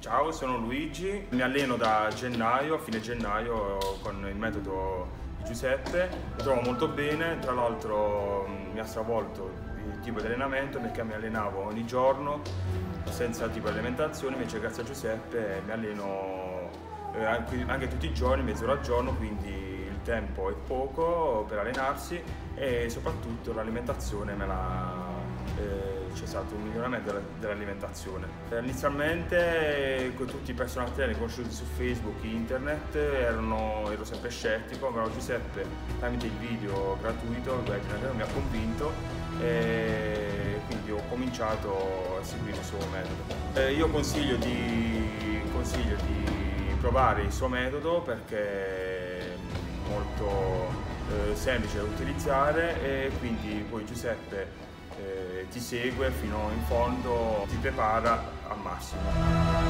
Ciao, sono Luigi, mi alleno da gennaio, a fine gennaio, con il metodo di Giuseppe, lo trovo molto bene, tra l'altro mi ha stravolto il tipo di allenamento perché mi allenavo ogni giorno senza tipo di alimentazione, invece grazie a Giuseppe mi alleno anche tutti i giorni, mezz'ora al giorno, quindi il tempo è poco per allenarsi e soprattutto l'alimentazione c'è stato un miglioramento dell'alimentazione. Inizialmente con tutti i personal trainer conosciuti su Facebook, internet, ero sempre scettico, però Giuseppe tramite il video gratuito mi ha convinto e quindi ho cominciato a seguire il suo metodo. Io consiglio di provare il suo metodo perché è molto semplice da utilizzare e quindi poi Giuseppe ti segue fino in fondo, ti prepara al massimo.